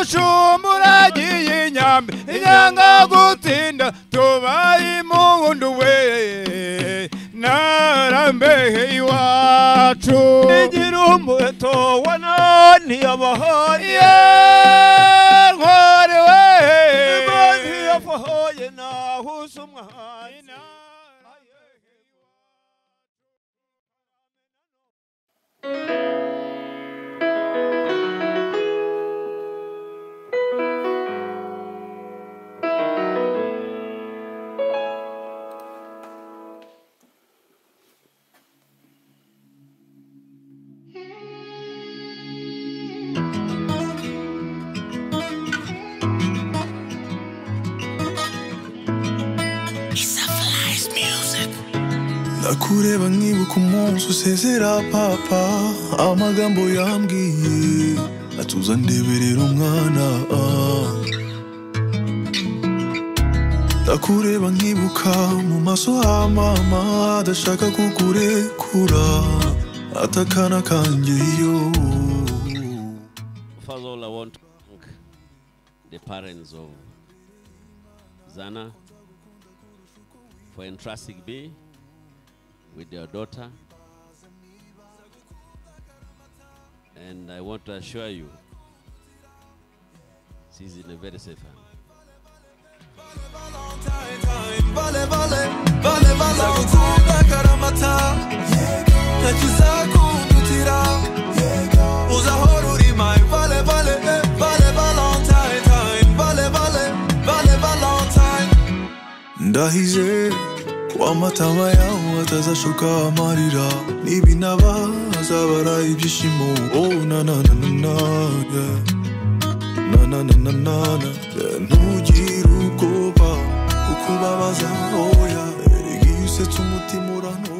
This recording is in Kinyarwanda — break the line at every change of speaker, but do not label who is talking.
umushumura giye inyambe inyanga gutinda tubaye imundu we narambehe iwacu
igira umuheto wa nani abahani
ntwari we
imanzi yafahoye nahuze umwanya
Nakureba nkibuka umunsi usezera papa amagambo yambwiye atuza ndeberera umwana Nakureba nkibuka mu maso ha mama adashaka kukurekura atakana kanjye yo
First of all, I want to thank the parents of Zana for entrusting me with their daughter, and I want to assure you she's in a very safe hand.
Ndahize wamatama yawe atazashoka amarira nibinaba azabara ibyishimo oh na na na na na na na na na ntugire ubwoba ukubabaza oya erigise umutima urano